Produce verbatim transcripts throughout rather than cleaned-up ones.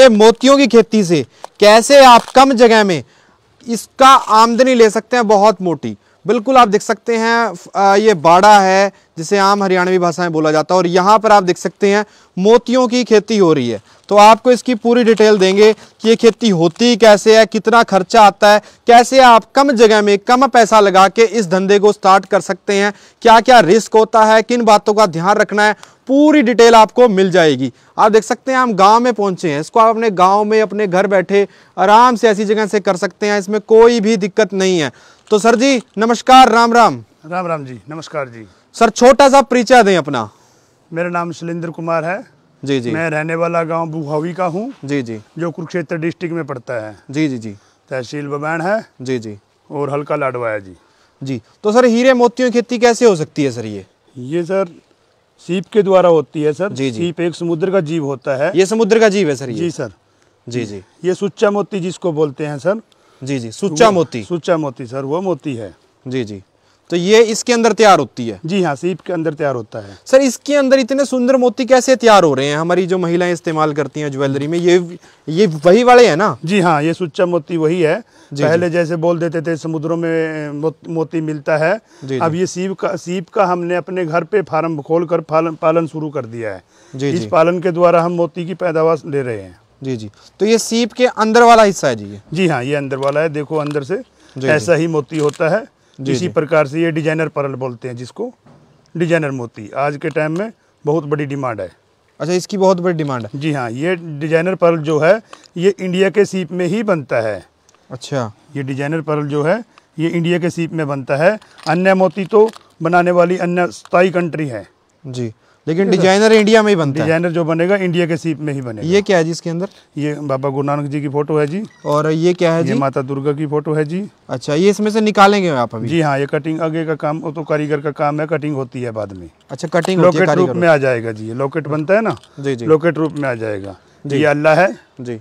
के मोतियों की खेती से कैसे आप कम जगह में इसका आमदनी ले सकते हैं, बहुत मोटी। बिल्कुल आप देख सकते हैं ये बाड़ा है जिसे आम हरियाणवी भाषा में बोला जाता है, और यहाँ पर आप देख सकते हैं मोतियों की खेती हो रही है। तो आपको इसकी पूरी डिटेल देंगे कि ये खेती होती कैसे है, कितना खर्चा आता है, कैसे आप कम जगह में कम पैसा लगा के इस धंधे को स्टार्ट कर सकते हैं, क्या क्या रिस्क होता है, किन बातों का ध्यान रखना है, पूरी डिटेल आपको मिल जाएगी। आप देख सकते हैं हम गांव में पहुंचे हैं, इसको आप अपने गांव में अपने घर बैठे आराम से ऐसी जगह से कर सकते हैं, इसमें कोई भी दिक्कत नहीं है। तो सर जी नमस्कार, राम राम। राम राम जी, नमस्कार जी। सर छोटा सा परिचय दें अपना। मेरा नाम शैलेंद्र कुमार है जी जी। मैं रहने वाला गांव बुहावी का हूं जी जी, जो कुरुक्षेत्र डिस्ट्रिक्ट में पड़ता है। जी जी जी। तहसील बबैन है जी जी और हल्का लाडवा है जी। जी। तो सर हीरे मोतियों की खेती कैसे हो सकती है सर? ये ये सर सीप के द्वारा होती है सर। जी जी। सीप एक समुद्र का जीव होता है। ये समुद्र का जीव है सर? ये जी सर। जी जी। ये सुच्चा मोती जिसको बोलते हैं सर। जी जी, सुच्चा मोती। सुच्चा मोती सर, वो मोती है। जी जी। तो ये इसके अंदर तैयार होती है? जी हाँ, सीप के अंदर तैयार होता है। सर इसके अंदर इतने सुंदर मोती कैसे तैयार हो रहे हैं? हमारी जो महिलाएं इस्तेमाल करती हैं ज्वेलरी में, ये ये वही वाले हैं ना? जी हाँ, ये सुच्चा मोती वही है। पहले जैसे बोल देते थे समुद्रों में मोती मिलता है, अब ये सीप का सीप का हमने अपने घर पे फार्म खोल कर पालन पालन शुरू कर दिया है। जी इस जी। पालन के द्वारा हम मोती की पैदावार ले रहे हैं। जी जी। तो ये सीप के अंदर वाला हिस्सा है जी? ये जी हाँ, ये अंदर वाला है। देखो अंदर से ऐसा ही मोती होता है। इसी प्रकार से ये डिजाइनर पर्ल बोलते हैं जिसको, डिजाइनर मोती आज के टाइम में बहुत बड़ी डिमांड है। अच्छा, इसकी बहुत बड़ी डिमांड है? जी हाँ, ये डिजाइनर पर्ल जो है ये इंडिया के सीप में ही बनता है। अच्छा, ये डिजाइनर पर्ल जो है ये इंडिया के सीप में बनता है। अन्य मोती तो बनाने वाली अन्य स्थायी कंट्री है जी, लेकिन डिजाइनर इंडिया में ही बनता है। डिजाइनर जो बनेगा इंडिया के सीप में ही बनेगा। ये क्या है जी इसके अंदर? ये बाबा गुरु नानक जी की फोटो है जी। और ये क्या है जी? ये माता दुर्गा की फोटो है जी। अच्छा, ये इसमें से निकालेंगे आप अभी? जी हाँ, ये कटिंग आगे का काम वो तो कारीगर का काम है, कटिंग होती है बाद में। अच्छा, कटिंग लॉकेट रूप में आ जाएगा जी। ये लॉकेट बनता है ना जी जी, लॉकेट रूप में आ जाएगा। ये अल्लाह है जी,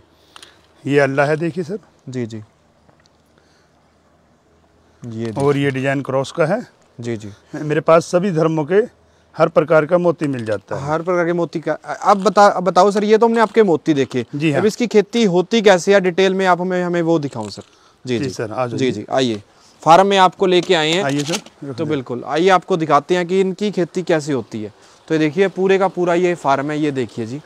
ये अल्लाह है देखिए सर। जी जी। ये और ये डिजाइन क्रॉस का है। जी जी। मेरे पास सभी धर्मों के हर प्रकार का मोती मिल जाता है। हर प्रकार के मोती का। अब बता अब बताओ सर, ये तो हमने आपके मोती देखे जी हाँ। अब इसकी खेती होती कैसे है डिटेल में आप हमें हमें वो दिखाओ सर। जी जी, जी सर, आ जी जी। आइए, फार्म में आपको लेके आए हैं। आइए सर। तो बिल्कुल आइए, आपको दिखाते हैं कि इनकी खेती कैसे होती है। तो देखिए पूरे का पूरा ये फार्म है, ये देखिए जी,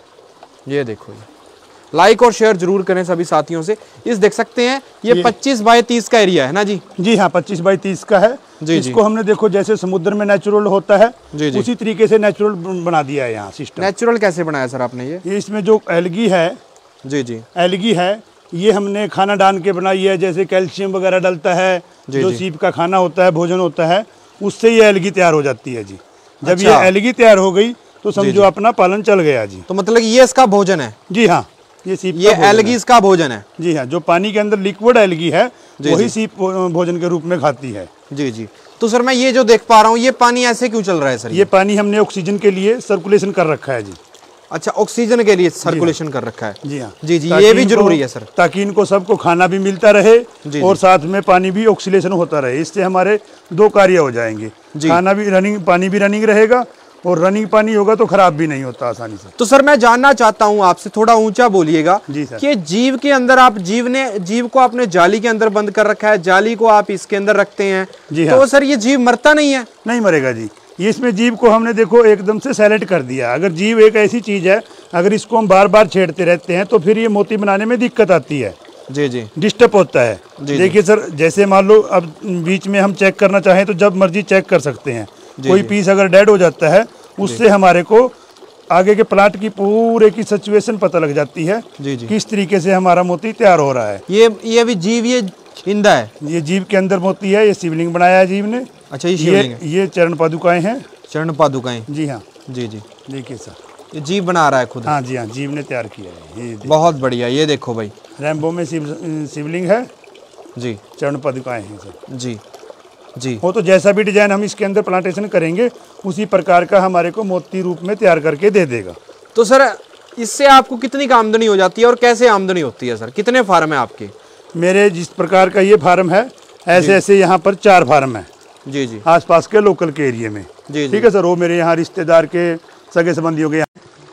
ये देखो। ये लाइक और शेयर जरूर करें सभी साथियों से। इस देख सकते हैं ये पच्चीस बाई तीस का एरिया है ना जी? जी हाँ, पच्चीस बाई तीस का है जी। इसको हमने देखो जैसे समुद्र में नेचुरल होता है जी जी, उसी तरीके से नेचुरल बना दिया है यहाँ सिस्टम। नेचुरल कैसे बनाया सर आपने? ये ये इसमें जो एल्गी है जी जी, एल्गी है ये हमने खाना डाल के बनाई है। जैसे कैल्शियम वगैरह डलता है, जो सीप का खाना होता है, भोजन होता है, उससे ये एल्गी तैयार हो जाती है जी। जब ये एल्गी तैयार हो गई तो समझो अपना पालन चल गया जी। तो मतलब ये इसका भोजन है? जी हाँ, ये सीप ये एल्गी इसका भोजन है। जी हाँ, जो पानी के अंदर लिक्विड एल्गी है वही सीप भोजन के रूप में खाती है। जी जी। तो सर मैं ये जो देख पा रहा हूँ, ये पानी ऐसे क्यों चल रहा है सर? ये पानी हमने ऑक्सीजन के लिए सर्कुलेशन कर रखा है जी। अच्छा, ऑक्सीजन के लिए सर्कुलेशन कर रखा है। जी हाँ जी जी, ये भी जरूरी है सर, ताकि इनको सबको खाना भी मिलता रहे और साथ में पानी भी ऑक्सीडेशन होता रहे। इससे हमारे दो कार्य हो जाएंगे, खाना भी रनिंग, पानी भी रनिंग रहेगा और रनिंग पानी होगा तो खराब भी नहीं होता आसानी से। तो सर मैं जानना चाहता हूँ आपसे, थोड़ा ऊंचा बोलिएगा कि जीव के अंदर आप जीव ने जीव को आपने जाली के अंदर बंद कर रखा है, जाली को आप इसके अंदर रखते हैं जी हाँ। तो सर ये जीव मरता नहीं है? नहीं मरेगा जी। ये इसमें जीव को हमने देखो एकदम से साइलेंट कर दिया। अगर जीव एक ऐसी चीज है, अगर इसको हम बार बार छेड़ते रहते हैं तो फिर ये मोती बनाने में दिक्कत आती है जी जी, डिस्टर्ब होता है। देखिए सर, जैसे मान लो अब बीच में हम चेक करना चाहें तो जब मर्जी चेक कर सकते हैं। कोई पीस अगर डेड हो जाता है उससे हमारे को आगे के प्लांट की पूरे की सिचुएशन पता लग जाती है जी जी, किस तरीके से हमारा मोती तैयार हो रहा है। ये ये भी जीव ये जिंदा है? ये जीव के अंदर मोती है। ये शिवलिंग बनाया है जीव ने। अच्छा, ये शिवलिंग है। ये चरण पादुकाएं हैं। चरण पादुकाएं जी हाँ। जी जी, देखिए सर, ये जीव बना रहा है खुद? हाँ जी हाँ, जीव ने तैयार किया है। ये बहुत बढ़िया। ये देखो भाई, रैम्बो में शिव शिवलिंग है जी, चरण पादुकाएं हैं सर जी जी। हो तो जैसा भी डिजाइन हम इसके अंदर प्लांटेशन करेंगे उसी प्रकार का हमारे को मोती रूप में तैयार करके दे देगा। तो सर इससे आपको कितनी का आमदनी हो जाती है और कैसे आमदनी होती है सर? कितने फार्म है आपके? मेरे जिस प्रकार का ये फार्म है ऐसे ऐसे यहाँ पर चार फार्म है जी जी, आसपास के लोकल के एरिया में जी। ठीक है सर, वो मेरे यहाँ रिश्तेदार के सगे संबंधियों के यहाँ।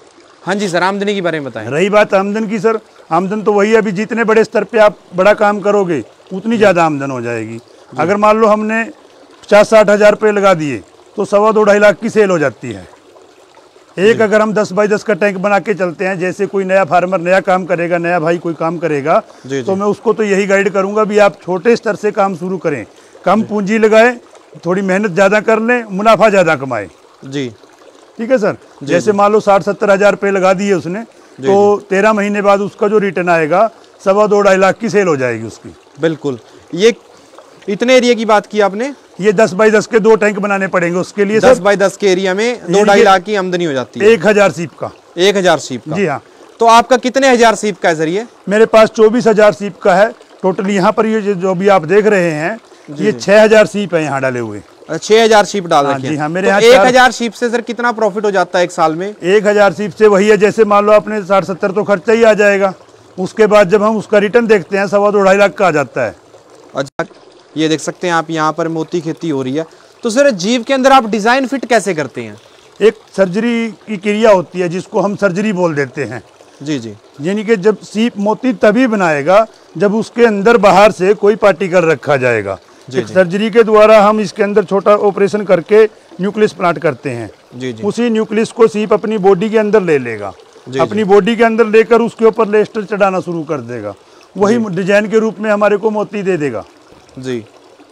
हाँ जी सर, आमदनी के बारे में बताएं। रही बात आमदन की सर, आमदन तो वही है, अभी जितने बड़े स्तर पे आप बड़ा काम करोगे उतनी ज़्यादा आमदन हो जाएगी। अगर मान लो हमने पचास साठ हज़ार रुपये लगा दिए तो सवा दो ढाई लाख की सेल हो जाती है। एक अगर हम दस बाई दस का टैंक बना के चलते हैं, जैसे कोई नया फार्मर नया काम करेगा, नया भाई कोई काम करेगा, तो मैं उसको तो यही गाइड करूंगा भी आप छोटे स्तर से काम शुरू करें, कम पूंजी लगाएं, थोड़ी मेहनत ज़्यादा कर लें, मुनाफा ज़्यादा कमाएं। जी ठीक है सर। जैसे मान लो साठ सत्तर हज़ार रुपये लगा दिए उसने, तो तेरह महीने बाद उसका जो रिटर्न आएगा सवा दो ढाई लाख की सेल हो जाएगी उसकी। बिल्कुल। ये इतने एरिया की बात की आपने, ये दस बाई दस के दो टैंक बनाने पड़ेंगे उसके लिए। दस बाई दस के एरिया में दो ढाई लाख की आमदनी हो जाती है। एक हजार सीप का। एक हजार सीप का। जी हाँ। तो आपका कितने हजार सीप का है सर ये? मेरे पास चौबीस हजार सीप का है टोटल। यहाँ पर ये जो भी आप देख रहे हैं ये छह हजार सीप है यहाँ डाले हुए। छह हजार सीप डाल रखे हैं। जी हाँ। मेरे यहाँ एक हजार सीप से सर कितना प्रॉफिट हो जाता है एक साल में? एक हजार सीप से वही है, जैसे मान लो आपने साठ सत्तर तो खर्चा ही आ जाएगा, उसके बाद जब हम उसका रिटर्न देखते हैं सवा दो ढाई लाख का आ जाता है। अच्छा, ये देख सकते हैं आप, यहाँ पर मोती खेती हो रही है। तो सर जीव के अंदर आप डिजाइन फिट कैसे करते हैं? एक सर्जरी की क्रिया होती है जिसको हम सर्जरी बोल देते हैं। जी जी। यानी कि जब सीप मोती तभी बनाएगा जब उसके अंदर बाहर से कोई पार्टिकल रखा जाएगा। एक सर्जरी के द्वारा हम इसके अंदर छोटा ऑपरेशन करके न्यूक्लियस प्लांट करते हैं। जी जी। उसी न्यूक्लियस को सीप अपनी बॉडी के अंदर ले लेगा, अपनी बॉडी के अंदर लेकर उसके ऊपर लेस्टर चढ़ाना शुरू कर देगा, वही डिजाइन के रूप में हमारे को मोती दे देगा। जी।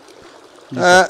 आ,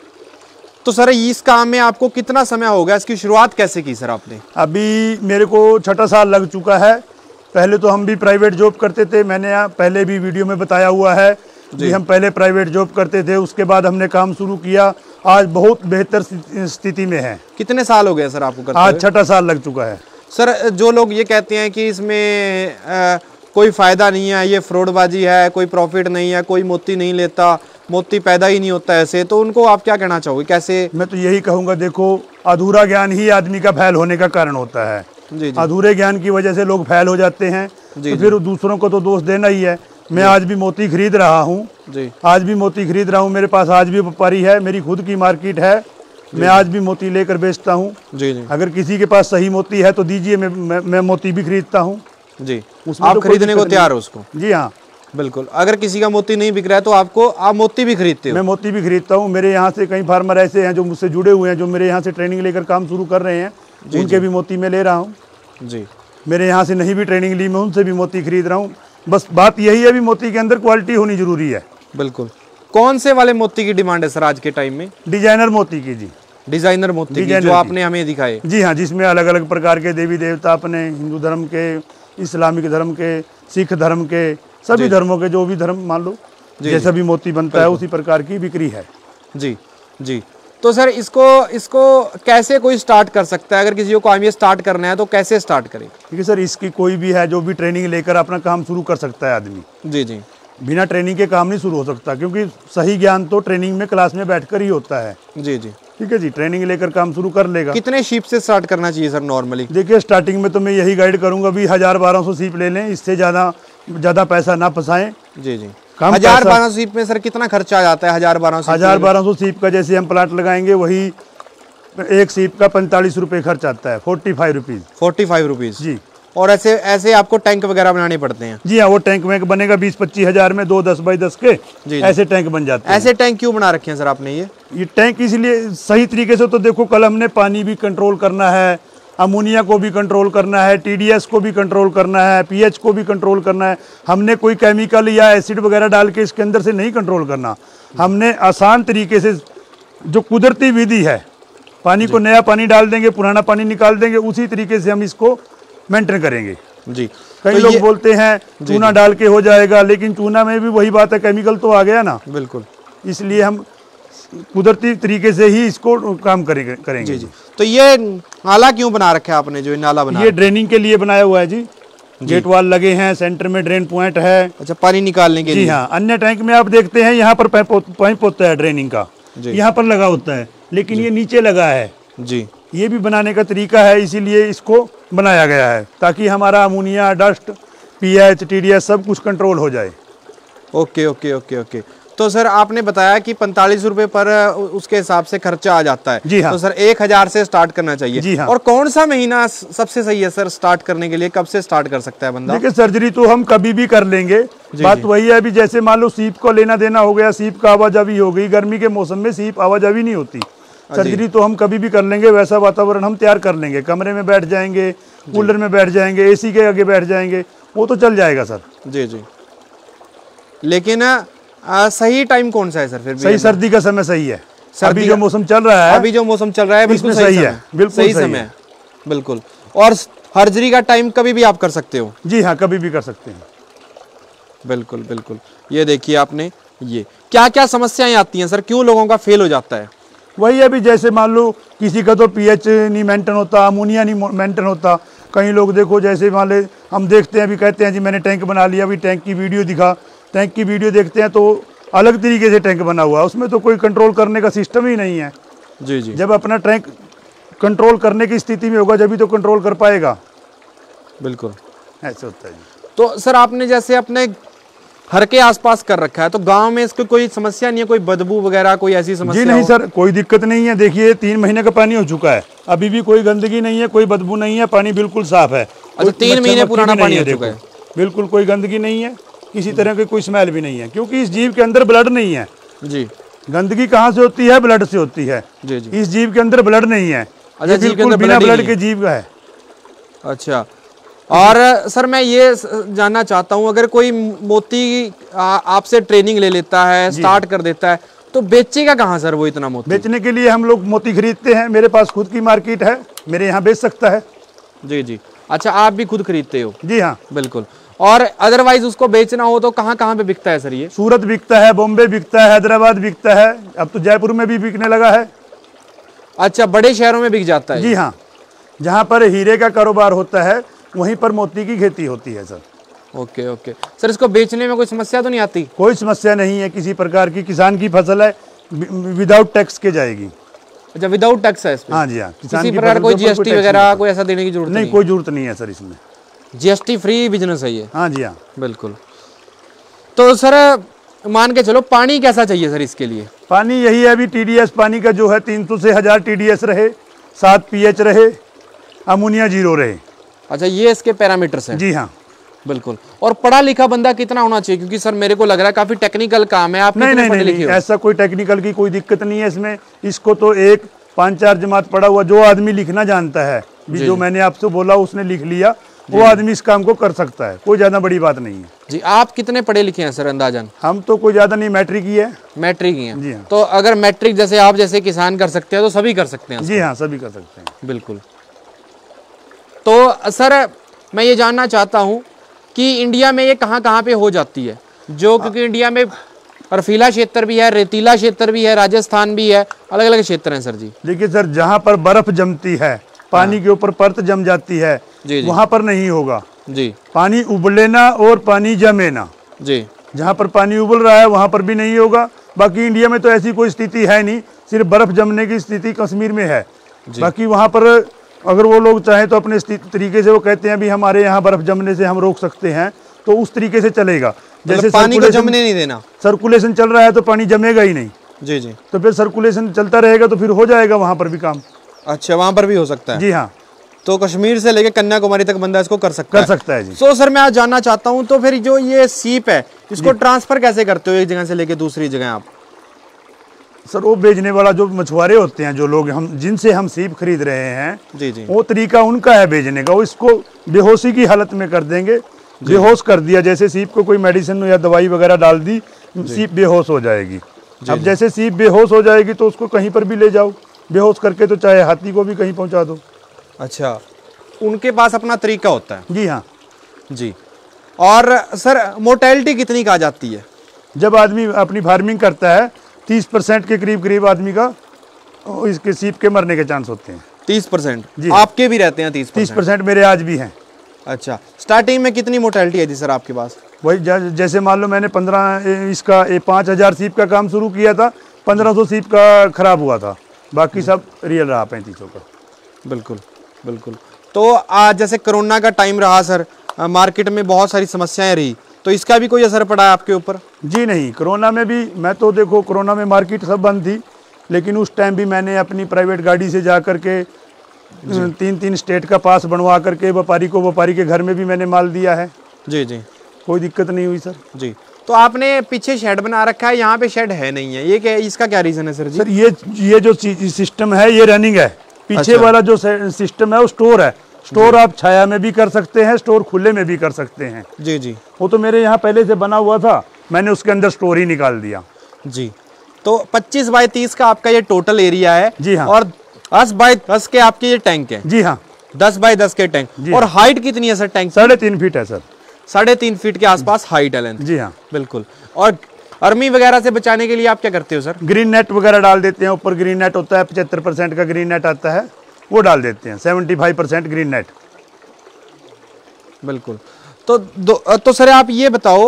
तो सर इस काम में आपको कितना समय हो गया? इसकी शुरुआत कैसे की सर आपने? अभी मेरे को छठा साल लग चुका है। पहले तो हम भी प्राइवेट जॉब करते थे, मैंने यहाँ पहले भी वीडियो में बताया हुआ है कि हम पहले प्राइवेट जॉब करते थे, उसके बाद हमने काम शुरू किया। आज बहुत बेहतर स्थिति में है। कितने साल हो गए सर आपको करते? आज छठा साल लग चुका है। सर जो लोग ये कहते हैं कि इसमें आ, कोई फ़ायदा नहीं है, ये फ्रॉडबाजी है, कोई प्रॉफिट नहीं है, कोई मोती नहीं लेता, मोती पैदा ही नहीं होता ऐसे, तो उनको आप क्या कहना चाहोगे? कैसे? मैं तो यही कहूँगा, देखो अधूरा ज्ञान ही आदमी का फैल होने का कारण होता है। जी जी। अधूरे ज्ञान की वजह से लोग फैल हो जाते हैं, तो फिर दूसरों को तो दोष देना ही है। मैं आज भी मोती खरीद रहा हूँ, आज भी मोती खरीद रहा हूँ, मेरे पास आज भी व्यापारी है, मेरी खुद की मार्केट है, मैं आज भी मोती लेकर बेचता हूँ। अगर किसी के पास सही मोती है तो दीजिए, मैं, मैं, मैं मोती भी खरीदता हूँ। जी। आप खरीदने को तैयार हो उसको? जी हाँ बिल्कुल। अगर किसी का मोती नहीं बिक रहा है तो आपको आप मोती भी खरीदते हो? मैं मोती भी खरीदता हूँ। मेरे यहाँ से कई फार्मर ऐसे हैं जो मुझसे जुड़े हुए हैं, जो मेरे यहाँ से ट्रेनिंग लेकर काम शुरू कर रहे हैं, उनके भी मोती मैं ले रहा हूँ। जी। मेरे यहाँ से नहीं भी ट्रेनिंग ली, मैं उनसे भी मोती खरीद रहा हूँ। बस बात यही है, भी मोती के अंदर क्वालिटी होनी जरूरी है। बिल्कुल। कौन से वाले मोती की डिमांड है सर आज के टाइम में? डिजाइनर मोती की। जी डिजाइनर मोती की, जो आपने हमें दिखाए? जी हाँ, जिसमें अलग अलग प्रकार के देवी देवता, अपने हिंदू धर्म के, इस्लामिक धर्म के, सिख धर्म के, सभी धर्मों के जो भी धर्म मान लो जैसा भी मोती बनता है उसी प्रकार की बिक्री है। जी जी। तो सर इसको इसको कैसे कोई स्टार्ट कर सकता है? अगर किसी को काम ये स्टार्ट करना है तो कैसे स्टार्ट करें? ठीक है सर, इसकी कोई भी है जो भी ट्रेनिंग लेकर अपना काम शुरू कर सकता है आदमी। जी जी। बिना ट्रेनिंग के काम नहीं शुरू हो सकता, क्योंकि सही ज्ञान तो ट्रेनिंग में क्लास में बैठकर ही होता है। जी जी। ठीक है जी। ट्रेनिंग लेकर काम शुरू कर लेगा। कितने शीप से स्टार्ट करना चाहिए सर नॉर्मली? देखिए स्टार्टिंग में तो मैं यही गाइड करूंगा भी हजार बारह सौ सीप ले लें, इससे ज्यादा ज्यादा पैसा ना फंसाएं। जी जी। हजार बारह सौ सीप में सर कितना खर्चा आ जाता है? हजार बारह सौ हजार बारह सौ सीप का जैसे हम प्लांट लगाएंगे वही एक सीप का पैंतालीस रुपए खर्च आता है, forty five rupees. Forty five rupees. जी। और ऐसे ऐसे आपको टैंक वगैरह बनाने पड़ते हैं? जी हाँ, वो टैंक वैंक बनेगा बीस पच्चीस हजार में, दो दस बाई दस के। जी, ऐसे टैंक बन जाते हैं। ऐसे टैंक क्यों बना रखे हैं सर आपने? ये ये टैंक इसलिए सही तरीके से, तो देखो कल हमने पानी भी कंट्रोल करना है, अमोनिया को भी कंट्रोल करना है, टीडीएस को भी कंट्रोल करना है, पीएच को भी कंट्रोल करना है। हमने कोई केमिकल या एसिड वगैरह डाल के इसके अंदर से नहीं कंट्रोल करना। हमने आसान तरीके से जो कुदरती विधि है, पानी को नया पानी डाल देंगे, पुराना पानी निकाल देंगे, उसी तरीके से हम इसको मेंटेन करेंगे। जी। कई तो लोग बोलते हैं चूना डाल के हो जाएगा, लेकिन चूना में भी वही बात है, केमिकल तो आ गया ना। बिल्कुल। इसलिए हम कुदरती तरीके से ही इसको काम करेंगे करेंगे जी जी। तो ये नाला क्यों बना रखा है आपने? जो नाला बना, ये ड्रेनिंग के लिए बनाया हुआ है जी। गेट वाल लगे हैं, सेंटर में ड्रेन पॉइंट है। अच्छा, पानी निकालने के लिए? जी हाँ। अन्य टैंक में आप देखते हैं यहाँ पर पाइप होता है ड्रेनिंग का, यहाँ पर लगा होता है, लेकिन ये नीचे लगा है जी। ये भी बनाने का तरीका है, इसीलिए इसको बनाया गया है, ताकि हमारा अमोनिया, डस्ट, पीएच, टीडीएस सब कुछ कंट्रोल हो जाए। Okay okay okay okay. तो सर आपने बताया कि पैंतालीस रुपए पर उसके हिसाब से खर्चा आ जाता है। जी हाँ। तो सर एक हजार से स्टार्ट करना चाहिए। जी हाँ। और कौन सा महीना सबसे सही है सर स्टार्ट करने के लिए, कब से स्टार्ट कर सकता है बंदा? देखिए सर्जरी तो हम कभी भी कर लेंगे, बात जी। वही है अभी जैसे मान लो सीप को लेना देना हो गया, सीप का आवाजावी हो गई, गर्मी के मौसम में सीप आवाजावी नहीं होती, सर्जरी तो हम कभी भी कर लेंगे, वैसा वातावरण हम तैयार कर लेंगे, कमरे में बैठ जाएंगे, कूलर में बैठ जाएंगे, एसी के आगे बैठ जाएंगे, वो तो चल जाएगा सर। जी जी। लेकिन आ, सही टाइम कौन सा है सर? फिर सही सर्दी का समय सही है, अभी जो मौसम चल रहा है, अभी जो मौसम चल रहा है बिल्कुल सही है, बिल्कुल सही समय है, बिल्कुल। और सर्जरी का टाइम कभी भी आप कर सकते हो? जी हाँ, कभी भी कर सकते हैं, बिल्कुल बिल्कुल। ये देखिए आपने, ये क्या क्या समस्याएं आती हैं सर, क्यों लोगों का फेल हो जाता है? वही अभी जैसे मान लो किसी का तो पीएच नहीं मेंटेन होता, अमोनिया नहीं मेंटेन होता, कई लोग देखो जैसे मान ले हम देखते हैं अभी कहते हैं जी मैंने टैंक बना लिया, अभी टैंक की वीडियो दिखा, टैंक की वीडियो देखते हैं तो अलग तरीके से टैंक बना हुआ है, उसमें तो कोई कंट्रोल करने का सिस्टम ही नहीं है। जी जी। जब अपना टैंक कंट्रोल करने की स्थिति में होगा जब तो कंट्रोल कर पाएगा। बिल्कुल ऐसा होता है जी। तो सर आपने जैसे अपने घर के आसपास कर रखा है, तो गांव में इसको कोई समस्या नहीं है, कोई बदबू वगैरह कोई ऐसी समस्या? जी नहीं सर, कोई दिक्कत नहीं है। देखिए तीन महीने का पानी हो चुका है, अभी भी कोई गंदगी नहीं है, कोई बदबू नहीं है, पानी बिल्कुल साफ है। अच्छा, तीन महीने पुराना पानी हो चुका है, बिल्कुल कोई गंदगी नहीं है, किसी तरह की कोई स्मेल भी नहीं है, क्योंकि इस जीव के अंदर ब्लड नहीं है। जी। गंदगी कहाँ से होती है? ब्लड से होती है। जी जी। इस जीव के अंदर ब्लड नहीं है। अच्छा, बिल्कुल बिना ब्लड के जीव है। अच्छा। और सर मैं ये जानना चाहता हूँ, अगर कोई मोती आपसे ट्रेनिंग ले लेता है, स्टार्ट कर देता है, तो बेचेगा कहाँ सर वो इतना मोती? बेचने के लिए हम लोग मोती खरीदते हैं, मेरे पास खुद की मार्केट है, मेरे यहाँ बेच सकता है। जी जी। अच्छा, आप भी खुद खरीदते हो? जी हाँ, बिल्कुल। और अदरवाइज उसको बेचना हो तो कहाँ कहाँ पे बिकता है सर ये? सूरत बिकता है, बॉम्बे बिकता है, हैदराबाद बिकता है, अब तो जयपुर में भी बिकने लगा है। अच्छा, बड़े शहरों में बिक जाता है? जी हाँ, जहाँ पर हीरे का कारोबार होता है वहीं पर मोती की खेती होती है सर। Okay okay. सर इसको बेचने में कोई समस्या तो नहीं आती? कोई समस्या नहीं है किसी प्रकार की, किसान की फसल है, विदाउट टैक्स के जाएगी। अच्छा, विदाउट टैक्स है इसमें? हाँ जी हाँ, किसी प्रकार कोई जीएसटी वगैरह कोई ऐसा देने की जरूरत नहीं? कोई जरूरत नहीं है सर, इसमें जीएसटी फ्री बिजनेस है ये। हाँ जी हाँ, बिल्कुल। तो सर मान के चलो पानी कैसा चाहिए सर इसके लिए? पानी यही है अभी टीडीएस पानी का जो है तीन सौ से हजार टीडीएस रहे, सात पीएच रहे, अमोनिया जीरो रहे। अच्छा, ये इसके पैरामीटर्स हैं? जी हाँ, बिल्कुल। और पढ़ा लिखा बंदा कितना होना चाहिए? क्योंकि सर मेरे को लग रहा है काफी टेक्निकल काम है। आप नहीं नहीं, नहीं, नहीं ऐसा कोई टेक्निकल की कोई दिक्कत नहीं है इसमें। इसको तो एक पाँच चार जमात पढ़ा हुआ जो आदमी लिखना जानता है, जो मैंने आपसे बोला उसने लिख लिया, वो आदमी इस काम को कर सकता है, कोई ज्यादा बड़ी बात नहीं है। जी। आप कितने पढ़े लिखे हैं सर अंदाजन? हम तो कोई ज्यादा नहीं, मैट्रिक ही है। मैट्रिक ही है? जी हाँ। तो अगर मैट्रिक जैसे आप जैसे किसान कर सकते हैं तो सभी कर सकते हैं? जी हाँ, सभी कर सकते हैं। बिल्कुल। तो सर मैं ये जानना चाहता हूँ कि इंडिया में ये कहाँ कहाँ पे हो जाती है, जो क्योंकि इंडिया में बर्फीला क्षेत्र भी है, रेतीला क्षेत्र भी है, राजस्थान भी है, अलग अलग क्षेत्र हैं सर जी। देखिए सर, जहाँ पर बर्फ जमती है, पानी के ऊपर परत जम जाती है, जी जी, वहाँ पर नहीं होगा जी। पानी उबले ना और पानी जमे ना जी। जहाँ पर पानी उबल रहा है वहाँ पर भी नहीं होगा। बाकी इंडिया में तो ऐसी कोई स्थिति है नहीं, सिर्फ बर्फ जमने की स्थिति कश्मीर में है। बाकी वहाँ पर अगर वो लोग चाहें तो अपने तरीके से वो कहते हैं भी हमारे यहाँ बर्फ जमने से हम रोक सकते हैं, तो उस तरीके से चलेगा। जैसे पानी को जमने नहीं देना, सर्कुलेशन चल रहा है तो पानी जमेगा ही नहीं। जी जी। तो फिर सर्कुलेशन चलता रहेगा तो फिर हो जाएगा वहाँ पर भी काम। अच्छा, वहाँ पर भी हो सकता है? जी हाँ। तो कश्मीर से लेकर कन्याकुमारी तक बंदा इसको कर सकता कर सकता है जी। सो सर मैं आज जानना चाहता हूँ, तो फिर जो ये सीप है इसको ट्रांसफर कैसे करते हो एक जगह से लेके दूसरी जगह आप? सर वो बेचने वाला जो मछुआरे होते हैं, जो लोग हम जिनसे हम सीप खरीद रहे हैं, जी जी, वो तरीका उनका है बेचने का। वो इसको बेहोशी की हालत में कर देंगे, बेहोश कर दिया, जैसे सीप को कोई मेडिसिन या दवाई वगैरह डाल दी, सीप बेहोश हो जाएगी। अब जैसे सीप बेहोश हो जाएगी तो उसको कहीं पर भी ले जाओ, बेहोश करके तो चाहे हाथी को भी कहीं पहुंचा दो। अच्छा, उनके पास अपना तरीका होता है? जी हाँ जी। और सर मोर्टेलिटी कितनी का जाती है जब आदमी अपनी फार्मिंग करता है? तीस परसेंट के करीब करीब आदमी का इसके सीप के मरने के चांस होते हैं। तीस परसेंट? जी। आपके भी रहते हैं तीस तीस परसेंट? मेरे आज भी हैं। अच्छा, स्टार्टिंग में कितनी मोर्टेलिटी है थी सर आपके पास? वही जैसे मान लो मैंने पंद्रह इसका पाँच हजार सीप का काम शुरू किया था, पंद्रह सौ सीप का खराब हुआ था, बाकी सब रियल रहा पैंतीसों का। बिल्कुल बिल्कुल। तो आज जैसे कोरोना का टाइम रहा सर, मार्केट में बहुत सारी समस्याएं रही, तो इसका भी कोई असर पड़ा है आपके ऊपर? जी नहीं, कोरोना में भी मैं तो देखो, कोरोना में मार्केट सब बंद थी, लेकिन उस टाइम भी मैंने अपनी प्राइवेट गाड़ी से जा करके तीन तीन स्टेट का पास बनवा करके व्यापारी को, व्यापारी के घर में भी मैंने माल दिया है। जी जी, कोई दिक्कत नहीं हुई सर। जी, तो आपने पीछे शेड बना रखा है, यहाँ पे शेड है नहीं है, ये क्या, इसका क्या रीजन है सर जी? सर ये ये जो सिस्टम है ये रनिंग है, पीछे अच्छा। वाला जो सिस्टम है वो स्टोर है। स्टोर आप छाया में भी कर सकते हैं, स्टोर खुले में भी कर सकते हैं। जी जी, वो तो मेरे यहाँ पहले से बना हुआ था, मैंने उसके अंदर स्टोर ही निकाल दिया। जी, तो पच्चीस बाई तीस का आपका ये टोटल एरिया है। जी हाँ, और दस बाई दस के आपके ये टैंक है। जी हाँ, दस बाई दस के टैंक। और हाइट कितनी है सर टैंक? साढ़े तीन फीट है सर, साढ़े तीन फीट के आसपास हाइट है, लेंथ। जी हाँ बिल्कुल। और अर्मी वगैरह से बचाने के लिए आप क्या करते हो सर? ग्रीन नेट वगैरह डाल देते हैं, ऊपर ग्रीन नेट होता है, पचहत्तर परसेंट का ग्रीन नेट आता है, वो डाल देते हैं, seventy five percent green net. बिल्कुल। तो तो सर आप ये बताओ,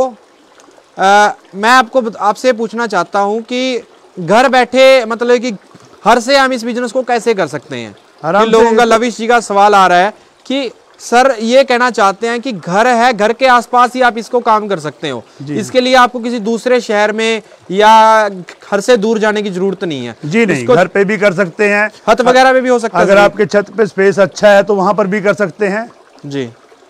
आ, मैं आपको आपसे पूछना चाहता हूँ कि घर बैठे मतलब कि घर से हम इस बिजनेस को कैसे कर सकते हैं? कि लोगों का, लविश जी का सवाल आ रहा है कि सर ये कहना चाहते हैं कि घर है, घर के आसपास ही आप इसको काम कर सकते हो, इसके लिए आपको किसी दूसरे शहर में या घर से दूर जाने की जरूरत नहीं है। जी नहीं, घर पे भी कर सकते हैं, छत वगैरह पे भी हो सकता है। अगर आपके छत पे स्पेस अच्छा है तो वहां पर भी कर सकते हैं। जी,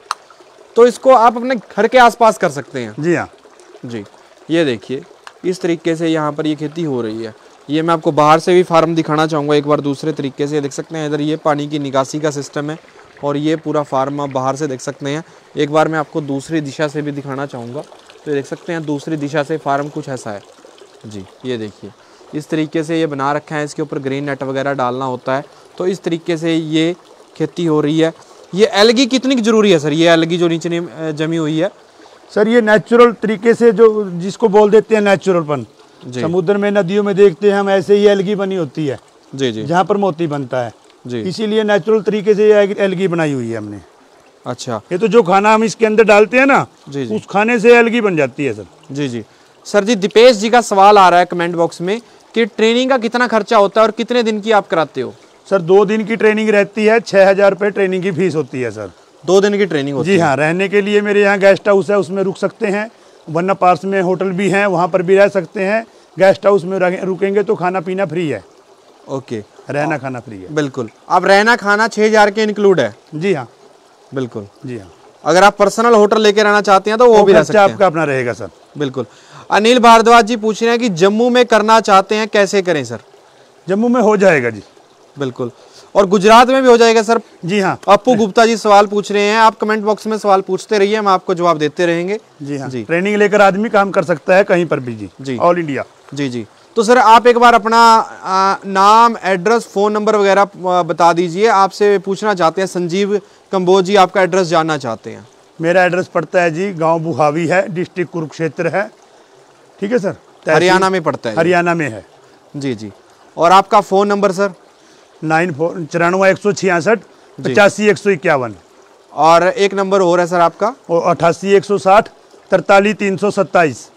तो इसको आप अपने घर के आसपास कर सकते हैं। जी हाँ जी, ये देखिए इस तरीके से यहाँ पर ये खेती हो रही है। ये मैं आपको बाहर से भी फार्म दिखाना चाहूँगा एक बार दूसरे तरीके से। देख सकते हैं इधर ये पानी की निकासी का सिस्टम है और ये पूरा फार्म आप बाहर से देख सकते हैं। एक बार मैं आपको दूसरी दिशा से भी दिखाना चाहूँगा, तो देख सकते हैं दूसरी दिशा से फार्म कुछ ऐसा है। जी, ये देखिए इस तरीके से ये बना रखा है, इसके ऊपर ग्रीन नेट वगैरह डालना होता है। तो इस तरीके से ये खेती हो रही है। ये एलगी कितनी जरूरी है सर? ये एलगी जो नीचे जमी हुई है सर, ये नेचुरल तरीके से, जो जिसको बोल देते हैं नेचुरलपन, समुद्र में, नदियों में देखते हैं हम, ऐसे ही एलगी बनी होती है। जी जी, जहाँ पर मोती बनता है, जी, इसीलिए नेचुरल तरीके से ये एलगी बनाई हुई है हमने। अच्छा, ये तो जो खाना हम इसके अंदर डालते हैं ना, जी जी, उस खाने से एलगी बन जाती है सर। जी जी सर जी, दीपेश जी का सवाल आ रहा है कमेंट बॉक्स में कि ट्रेनिंग का कितना खर्चा होता है और कितने दिन की आप कराते हो? सर दो दिन की ट्रेनिंग रहती है, छः हजार रुपये ट्रेनिंग की फीस होती है सर। दो दिन की ट्रेनिंग होती है? जी हाँ, रहने के लिए मेरे यहाँ गेस्ट हाउस है, उसमें रुक सकते हैं, वरना पास में होटल भी हैं, वहाँ पर भी रह सकते हैं। गेस्ट हाउस में रुकेंगे तो खाना पीना फ्री है। ओके, रहना खाना फ्री है। बिल्कुल। अब रहना खाना छः हजार के इंक्लूड है? जी हाँ बिल्कुल। जी हाँ, अगर आप पर्सनल होटल लेके रहना चाहते हैं तो वो भी रह सकते हैं, आपका अपना रहेगा सर। बिल्कुल। अनिल भारद्वाज जी पूछ रहे हैं कि जम्मू में करना चाहते हैं, कैसे करें सर? जम्मू में हो जाएगा जी। बिल्कुल। और गुजरात में भी हो जाएगा सर? जी हाँ। अप्पू गुप्ता जी सवाल पूछ रहे हैं, आप कमेंट बॉक्स में सवाल पूछते रहिए, हम आपको जवाब देते रहेंगे। जी हाँ जी, ट्रेनिंग लेकर आदमी काम कर सकता है कहीं पर भी। जी जी, ऑल इंडिया। जी जी, तो सर आप एक बार अपना आ, नाम, एड्रेस, फ़ोन नंबर वगैरह बता दीजिए। आपसे पूछना चाहते हैं संजीव कंबोज जी, आपका एड्रेस जानना चाहते हैं। मेरा एड्रेस पड़ता है जी, गांव बुहावी है, डिस्ट्रिक्ट कुरुक्षेत्र है। ठीक है सर, हरियाणा में पड़ता है? हरियाणा में है। जी जी। और आपका phone number sir? Nine four चौरानवे एक सौ छियासठ पचासी एक सौ इक्यावन। और एक नंबर और है सर आपका? और अट्ठासी एक सौ साठ तरतालीस तीन सौ सत्ताईस।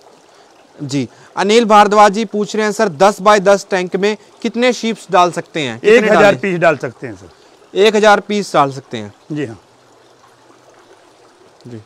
जी। अनिल भारद्वाज जी पूछ रहे हैं सर, दस बाय दस टैंक में कितने शीप्स डाल सकते हैं? एक हजार पीस डाल सकते हैं सर। एक हजार पीस डाल सकते हैं? जी हाँ जी।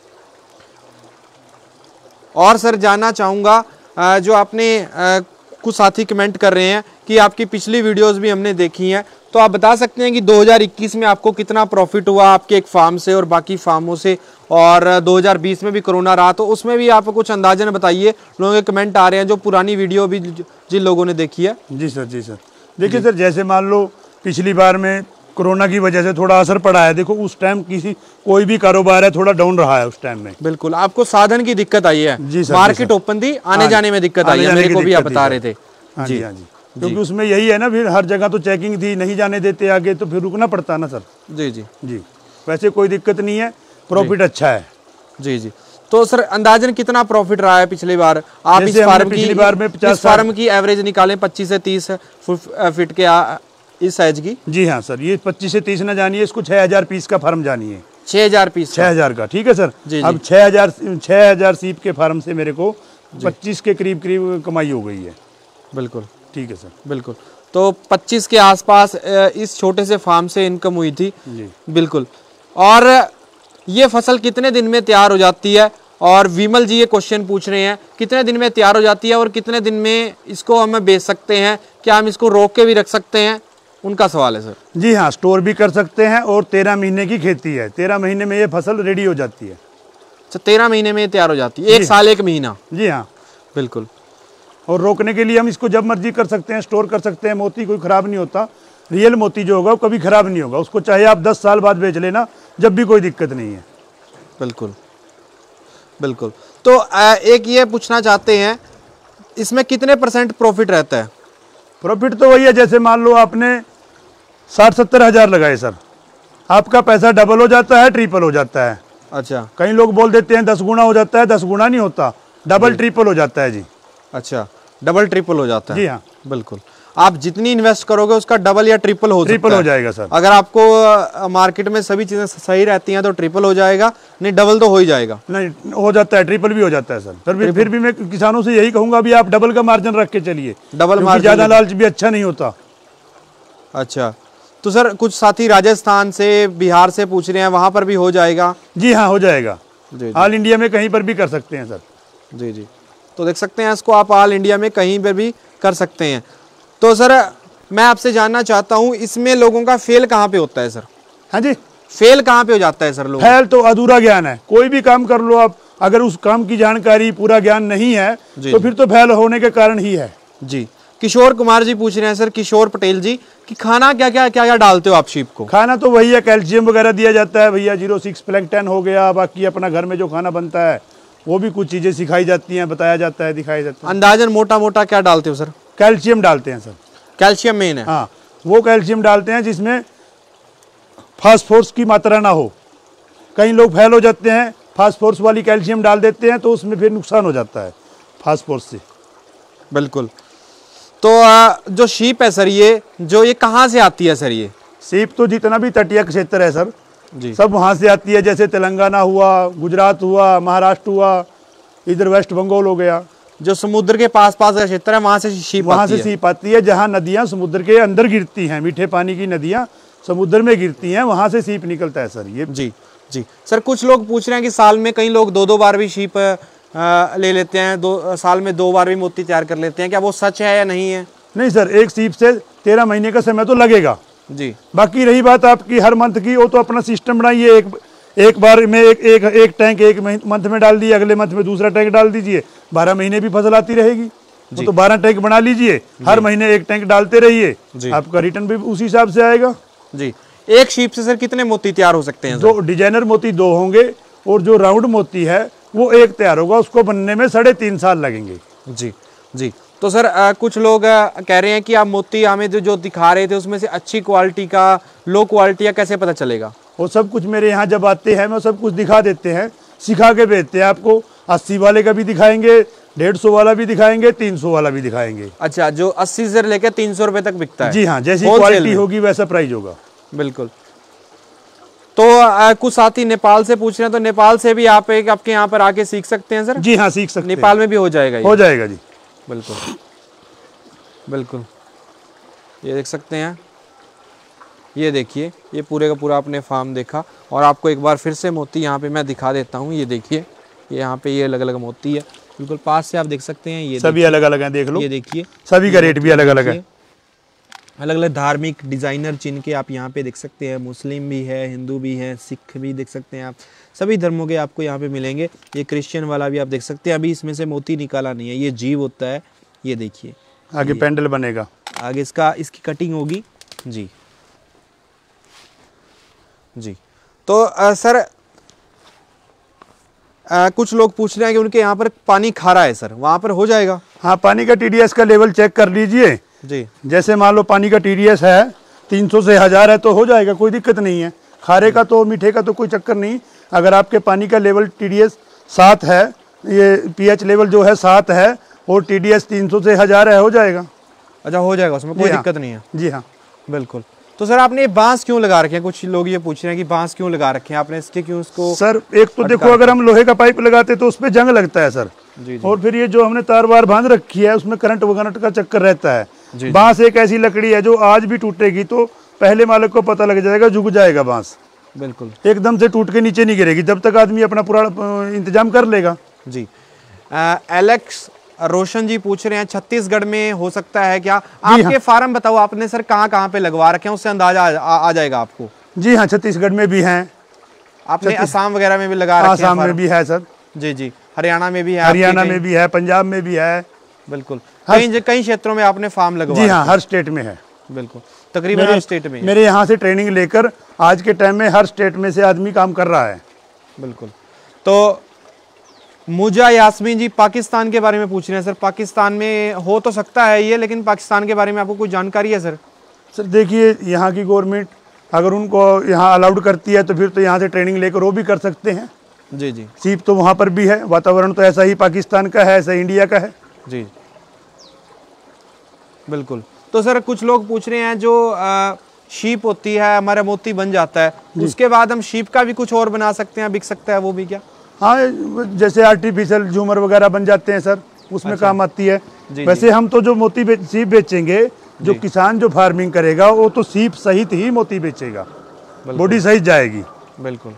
और सर जानना चाहूँगा, जो आपने कुछ साथी कमेंट कर रहे हैं कि आपकी पिछली वीडियोस भी हमने देखी हैं, तो आप बता सकते हैं कि दो हज़ार इक्कीस में आपको कितना प्रॉफिट हुआ आपके एक फार्म से और बाकी फार्मों से, और दो हज़ार बीस में भी कोरोना रहा तो उसमें भी आप कुछ अंदाजन बताइए। लोगों के कमेंट आ रहे हैं जो पुरानी वीडियो भी जिन लोगों ने देखी है। जी सर, जी सर। देखिए सर, जैसे मान लो पिछली बार में कोरोना की वजह से थोड़ा असर पड़ा है। देखो उस टाइम किसी कोई भी कारोबार है थोड़ा डाउन रहा है उस टाइम में। बिल्कुल, आपको साधन की दिक्कत आई है? जी सर, मार्केट ओपन थी, आने जाने में दिक्कत आई है, मेरे को भी आप बता रहे थे। हाँ जी, हाँ जी, क्योंकि उसमें यही है ना, फिर हर जगह तो चेकिंग थी, नहीं जाने देते आगे, तो फिर रुकना पड़ता ना सर। जी जी जी, वैसे कोई दिक्कत नहीं है, प्रॉफिट अच्छा है। जी जी। तो सर अंदाजन कितना प्रॉफिट रहा है पिछली बार? आप इस फार्म की पिछली बार में पचास फार्म की एवरेज निकालें, पच्चीस से तीस फीट के आ, इस साइज की। जी हाँ सर, ये पच्चीस से तीस ना जानिए, इसको छह हजार पीस का फार्म जानिए। छह हजार पीस? छह हजार का, ठीक है सर। जी, अब छह हजार छह हजार सीप के फार्म से मेरे को पच्चीस के करीब करीब कमाई हो गई है। बिल्कुल ठीक है सर, बिल्कुल। तो पच्चीस के आसपास इस छोटे से फार्म से इनकम हुई थी जी। बिल्कुल। और ये फसल कितने दिन में तैयार हो जाती है और विमल जी ये क्वेश्चन पूछ रहे हैं कितने दिन में तैयार हो जाती है और कितने दिन में इसको हम बेच सकते हैं, क्या हम इसको रोक के भी रख सकते हैं, उनका सवाल है सर। जी हाँ, स्टोर भी कर सकते हैं और तेरह महीने की खेती है, तेरह महीने में ये फसल रेडी हो जाती है। अच्छा, तेरह महीने में तैयार हो जाती है, एक साल एक महीना। जी हाँ बिल्कुल। और रोकने के लिए हम इसको जब मर्जी कर सकते हैं, स्टोर कर सकते हैं। मोती कोई ख़राब नहीं होता, रियल मोती जो होगा वो कभी ख़राब नहीं होगा, उसको चाहे आप दस साल बाद बेच लेना, जब भी कोई दिक्कत नहीं है। बिल्कुल बिल्कुल। तो एक ये पूछना चाहते हैं इसमें कितने परसेंट प्रॉफिट रहता है? प्रॉफिट तो वही है, जैसे मान लो आपने साठ सत्तर हज़ार लगाए सर, आपका पैसा डबल हो जाता है, ट्रिपल हो जाता है। अच्छा, कई लोग बोल देते हैं दस गुना हो जाता है, दस गुना नहीं होता, डबल ट्रिपल हो जाता है जी। अच्छा, डबल ट्रिपल हो जाता है। जी हाँ बिल्कुल, आप जितनी इन्वेस्ट करोगे उसका डबल या ट्रिपल हो ट्रिपल सकता हो है। जाएगा सर। अगर आपको मार्केट में सभी चीजें सही रहती हैं तो ट्रिपल हो जाएगा, नहीं डबल तो हो ही जाएगा। नहीं हो जाता है, ट्रिपल भी हो जाता है सर। फिर भी फिर भी मैं किसानों से यही कहूंगा भी आप डबल का मार्जिन रख के चलिए, डबल मार्जिन, ज्यादा लालच भी अच्छा नहीं होता। अच्छा, तो सर कुछ साथी राजस्थान से, बिहार से पूछ रहे हैं, वहां पर भी हो जाएगा? जी हाँ हो जाएगा, जी ऑल इंडिया में कहीं पर भी कर सकते हैं सर। जी जी, तो देख सकते हैं इसको आप ऑल इंडिया में कहीं पर भी कर सकते हैं। तो सर मैं आपसे जानना चाहता हूँ इसमें लोगों का फेल कहाँ पे होता है सर? हाँ जी, फेल कहाँ पे हो जाता है सर? लोग फेल तो अधूरा ज्ञान है, कोई भी काम कर लो आप, अगर उस काम की जानकारी पूरा ज्ञान नहीं है तो फिर तो फेल होने के कारण ही है। जी, किशोर कुमार जी पूछ रहे हैं सर, किशोर पटेल जी, कि खाना क्या क्या क्या क्या डालते हो आप शीप को? खाना तो वही है, कैल्शियम वगैरह दिया जाता है भैया, जीरो सिक्स प्लैंकटन हो गया, बाकी अपना घर में जो खाना बनता है वो भी कुछ चीजें सिखाई जाती हैं, बताया जाता है, दिखाया जाता है। अंदाजन मोटा मोटा क्या डालते हो सर? कैल्शियम डालते हैं सर, कैल्शियम मेन है। हाँ, वो कैल्शियम डालते हैं जिसमें फास्फोरस की मात्रा ना हो। कई लोग फेल हो जाते हैं, फास्फोरस वाली कैल्शियम डाल देते हैं तो उसमें फिर नुकसान हो जाता है फास्फोरस से। बिल्कुल। तो जो शीप है सर, ये जो ये कहाँ से आती है सर? ये शीप तो जितना भी तटीय क्षेत्र है सर जी, सब वहाँ से आती है, जैसे तेलंगाना हुआ, गुजरात हुआ, महाराष्ट्र हुआ, इधर वेस्ट बंगाल हो गया, जो समुद्र के पास पास का क्षेत्र है वहाँ से शीप वहाँ से शीप आती है। जहाँ नदियाँ समुद्र के अंदर गिरती हैं, मीठे पानी की नदियाँ समुद्र में गिरती हैं, वहाँ से शीप निकलता है सर ये। जी जी सर, कुछ लोग पूछ रहे हैं कि साल में कई लोग दो दो बार भी शीप आ, ले लेते हैं, दो साल में दो बार भी मोती तैयार कर लेते हैं, क्या वो सच है या नहीं है? नहीं सर, एक शीप से तेरह महीने का समय तो लगेगा जी। बाकी रही बात आपकी हर मंथ की, वो तो अपना सिस्टम बनाइए, एक एक बार में एक एक एक टैंक एक मंथ में डाल दिए, अगले मंथ में दूसरा टैंक डाल दीजिए, बारह महीने भी फसल आती रहेगी। वो तो बारह टैंक बना लीजिए, हर महीने एक टैंक डालते रहिए, आपका रिटर्न भी उसी हिसाब से आएगा। जी, एक शीप से सर कितने मोती तैयार हो सकते हैं? दो डिजाइनर मोती दो होंगे और जो राउंड मोती है वो एक तैयार होगा, उसको बनने में साढ़े तीन साल लगेंगे। जी जी। तो सर आ, कुछ लोग आ, कह रहे हैं कि आप मोती हमें जो जो दिखा रहे थे उसमें से अच्छी क्वालिटी का, लो क्वालिटी का कैसे पता चलेगा? वो सब कुछ मेरे यहाँ जब आते हैं मैं सब कुछ दिखा देते हैं, सिखा के भेजते हैं आपको। अस्सी वाले का भी दिखाएंगे, डेढ़ सौ वाला भी दिखाएंगे, तीन सौ वाला भी दिखाएंगे। अच्छा, जो अस्सी से लेकर तीन सौ रुपए तक बिकता है? जी हाँ, जैसी क्वालिटी होगी वैसा प्राइस होगा। बिल्कुल। तो आ, कुछ साथी नेपाल से पूछ रहे हैं, तो नेपाल से भी आप एक आपके यहाँ पर आके सीख सकते हैं सर? जी हाँ, सीख सकते हैं। नेपाल में भी हो जाएगा ये? हो जाएगा जी, बिल्कुल बिल्कुल। ये देख सकते हैं, ये देखिए, ये पूरे का पूरा आपने फार्म देखा, और आपको एक बार फिर से मोती यहाँ पे मैं दिखा देता हूँ। ये देखिए, ये यहाँ पे ये अलग अलग मोती है, बिल्कुल पास से आप देख सकते हैं। ये सभी अलग अलग हैं, देख लो। ये देखिए, सभी का रेट भी अलग अलग है। अलग अलग धार्मिक डिजाइनर चिन्ह के आप यहाँ पे देख सकते हैं, मुस्लिम भी है, हिंदू भी है, सिख भी देख सकते हैं आप, सभी धर्मों के आपको यहाँ पे मिलेंगे। ये क्रिश्चियन वाला भी आप देख सकते हैं, अभी इसमें से मोती निकाला नहीं है, ये जीव होता है। ये देखिए, आगे पेंडल बनेगा, आगे इसका इसकी कटिंग होगी जी जी। तो आ, सर आ, कुछ लोग पूछ रहे हैं कि उनके यहाँ पर पानी खारा है सर, वहाँ पर हो जाएगा? हाँ, पानी का टीडीएस का लेवल चेक कर लीजिए जी। जैसे मान लो पानी का टीडीएस है तीन सौ से हजार है तो हो जाएगा, कोई दिक्कत नहीं है। खारे का तो मीठे का तो कोई चक्कर नहीं। अगर आपके पानी का लेवल टीडीएस सात है, ये पीएच लेवल जो है सात है और टीडीएस तीन सौ से हजार है, हो जाएगा। अच्छा, हो जाएगा, उसमें कोई दिक्कत नहीं है? जी हाँ, बिल्कुल। तो सर आपने बांस क्यों लगा रखे हैं? कुछ लोग ये पूछ रहे हैं कि बांस क्यों लगा रखे हैं आपने, इसके क्यों उसको? सर एक तो देखो, अगर हम लोहे का पाइप लगाते तो उसपे जंग लगता है सर जी जी। और फिर ये जो हमने तार वार बांध रखी है उसमें करंट वगैरह का चक्कर रहता है। बांस एक ऐसी लकड़ी है जो आज भी टूटेगी तो पहले मालिक को पता लग जाएगा, झुक जाएगा बांस। बिल्कुल, एकदम से टूट के नीचे नहीं गिरेगी जब तक आदमी अपना पूरा इंतजाम कर लेगा। जी। आ, एलेक्स रोशन जी पूछ रहे हैं छत्तीसगढ़ में हो सकता है क्या? आपके हाँ। फार्म बताओ आपने सर कहाँ कहाँ पे लगवा रखे हैं, उससे अंदाजा आ, आ, आ जाएगा आपको। जी हाँ, छत्तीसगढ़ में भी हैं, आपने असम वगैरह में भी लगा रखे हैं? असम में भी है सर। जी जी, हरियाणा में भी है, हरियाणा में भी है, पंजाब में भी है। बिल्कुल, कई कई क्षेत्रों में आपने फार्म लगवा? जी हाँ, हर स्टेट में है। बिल्कुल, तकरीबन हर स्टेट में। मेरे यहाँ से ट्रेनिंग लेकर आज के टाइम में हर स्टेट में से आदमी काम कर रहा है। बिल्कुल। तो मुजा यास्मीन जी पाकिस्तान के बारे में पूछ रहे हैं सर, पाकिस्तान में हो तो सकता है ये, लेकिन पाकिस्तान के बारे में आपको कुछ जानकारी है सर? सर देखिए, यहाँ की गवर्नमेंट अगर उनको यहाँ अलाउड करती है तो फिर तो यहाँ से ट्रेनिंग लेकर वो भी कर सकते हैं। जी जी, सीप तो वहाँ पर भी है, वातावरण तो ऐसा ही पाकिस्तान का है, ऐसा इंडिया का है। जी बिल्कुल। तो सर कुछ लोग पूछ रहे हैं जो आ, शीप होती है, हमारा मोती बन जाता है, उसके बाद हम शीप का भी कुछ और बना सकते हैं, बिक सकता है वो भी क्या? हाँ, जैसे आर्टिफिशियल झूमर वगैरह बन जाते हैं सर, उसमें अच्छा। काम आती है। जी, वैसे जी। हम तो जो मोती बेच, सीप बेचेंगे, जो किसान जो फार्मिंग करेगा वो तो सीप सहित ही मोती बेचेगा, बॉडी सहित जाएगी। बिल्कुल।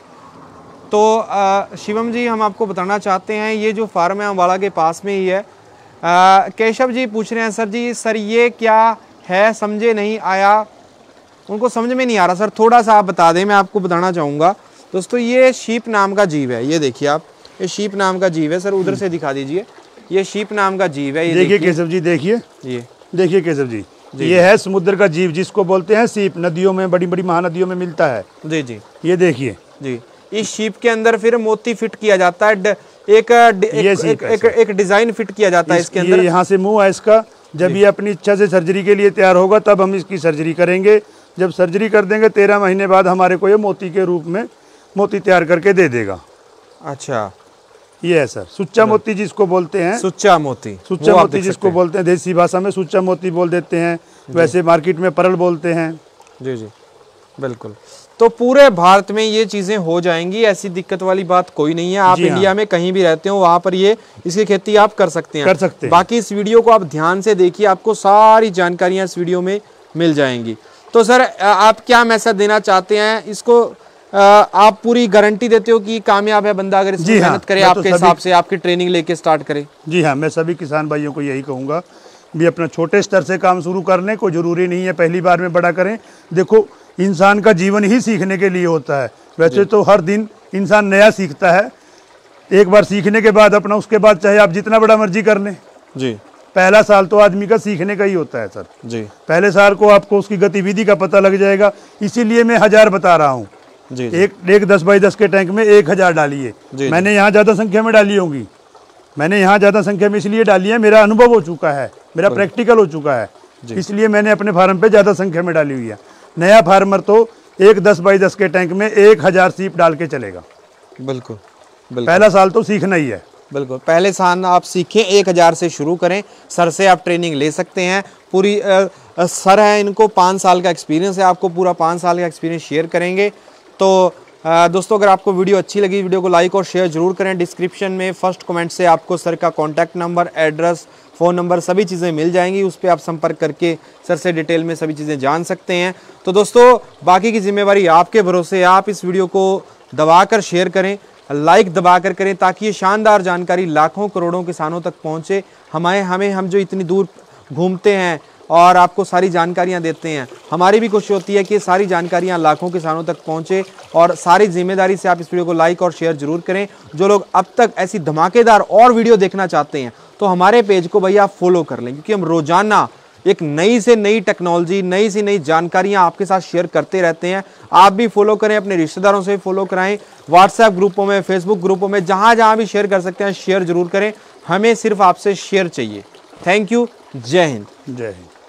तो आ, शिवम जी हम आपको बताना चाहते हैं, ये जो फार्म है अम्बाला के पास में ही है। आ, केशव जी पूछ रहे हैं सर जी, सर ये क्या है, समझे नहीं आया, उनको समझ में नहीं आ रहा सर, थोड़ा सा आप बता दें, मैं आपको बताना चाहूँगा। दोस्तों ये शीप नाम का जीव है, ये देखिए आप, ये शीप नाम का जीव है सर, उधर से दिखा दीजिए, ये शीप नाम का जीव है। ये देखिए केशव जी, देखिए ये देखिए केशव जी, ये है समुद्र का जीव जिसको बोलते हैं सीप, नदियों में, बड़ी बड़ी महानदियों में मिलता है। जी जी, ये देखिए जी, इस शीप के अंदर फिर मोती फिट किया जाता है, एक एक, एक, एक, एक डिजाइन फिट किया जाता है इसके अंदर। यहाँ से मुंह है इसका, जब ये अपनी इच्छा से सर्जरी के लिए तैयार होगा तब हम इसकी सर्जरी करेंगे। जब सर्जरी कर देंगे तेरह महीने बाद हमारे को ये मोती के रूप में मोती तैयार करके दे देगा। अच्छा, ये है सर सुच्चा मोती जिसको बोलते हैं, सुच्चा मोती, सुच्चा मोती जिसको बोलते हैं, देसी भाषा में सुच्चा मोती बोल देते हैं, वैसे मार्केट में परल बोलते हैं। जी जी बिल्कुल। तो पूरे भारत में ये चीजें हो जाएंगी, ऐसी दिक्कत वाली बात कोई नहीं है। आप इंडिया हाँ। में कहीं भी रहते हो वहां पर ये इसकी खेती आप कर सकते हैं, कर सकते हैं। बाकी इस वीडियो को आप ध्यान से देखिए, आपको सारी जानकारियां इस वीडियो में मिल जाएंगी। तो सर आप क्या मैसेज देना चाहते हैं इसको? आप पूरी गारंटी देते हो कि कामयाब है बंदा अगर इसमें मेहनत करे, आपके हिसाब से आपकी ट्रेनिंग लेके स्टार्ट करे? जी हाँ, मैं सभी किसान भाइयों को यही कहूँगा भी अपना छोटे स्तर से काम शुरू कर लें, कोई ज़रूरी नहीं है पहली बार में बड़ा करें। देखो इंसान का जीवन ही सीखने के लिए होता है, वैसे तो हर दिन इंसान नया सीखता है, एक बार सीखने के बाद अपना उसके बाद चाहे आप जितना बड़ा मर्जी कर लें। जी, पहला साल तो आदमी का सीखने का ही होता है सर। जी, पहले साल को आपको उसकी गतिविधि का पता लग जाएगा, इसीलिए मैं हजार बता रहा हूँ। जी, जी। एक एक दस बाई दस के टैंक में एक हजार डालिए, मैंने यहाँ ज़्यादा संख्या में डाली होंगी, मैंने यहाँ ज़्यादा संख्या में इसलिए डाली है, मेरा अनुभव हो चुका है, मेरा प्रैक्टिकल हो चुका है, इसलिए मैंने अपने फार्म पे ज़्यादा संख्या में डाली हुई है। नया फार्मर तो एक दस बाई दस के टैंक में एक हजार सीप डाल के चलेगा। बिल्कुल, बिल्कुल। पहला साल तो सीखना ही है। बिल्कुल, पहले साल आप सीखें, एक हजार से शुरू करें, सर से आप ट्रेनिंग ले सकते हैं। पूरी आ, आ, सर है इनको पाँच साल का एक्सपीरियंस है, आपको पूरा पाँच साल का एक्सपीरियंस शेयर करेंगे। तो आ, दोस्तों अगर आपको वीडियो अच्छी लगी, वीडियो को लाइक और शेयर जरूर करें। डिस्क्रिप्शन में फर्स्ट कमेंट से आपको सर का contact number, address, phone number सभी चीज़ें मिल जाएंगी, उस पर आप संपर्क करके सर से डिटेल में सभी चीज़ें जान सकते हैं। तो दोस्तों बाकी की जिम्मेवारी आपके भरोसे, आप इस वीडियो को दबाकर शेयर करें, लाइक दबाकर करें, ताकि ये शानदार जानकारी लाखों करोड़ों किसानों तक पहुँचे। हमें हमें हम जो इतनी दूर घूमते हैं और आपको सारी जानकारियां देते हैं, हमारी भी कोशिश होती है कि सारी जानकारियां लाखों किसानों तक पहुंचे, और सारी जिम्मेदारी से आप इस वीडियो को लाइक और शेयर जरूर करें। जो लोग अब तक ऐसी धमाकेदार और वीडियो देखना चाहते हैं तो हमारे पेज को भैया फॉलो कर लें, क्योंकि हम रोजाना एक नई से नई टेक्नोलॉजी, नई से नई जानकारियां आपके साथ शेयर करते रहते हैं। आप भी फॉलो करें, अपने रिश्तेदारों से फॉलो कराएं, व्हाट्सएप ग्रुपों में, फेसबुक ग्रुपों में, जहां जहां भी शेयर कर सकते हैं शेयर जरूर करें। हमें सिर्फ आपसे शेयर चाहिए। थैंक यू, जय हिंद। जय हिंद।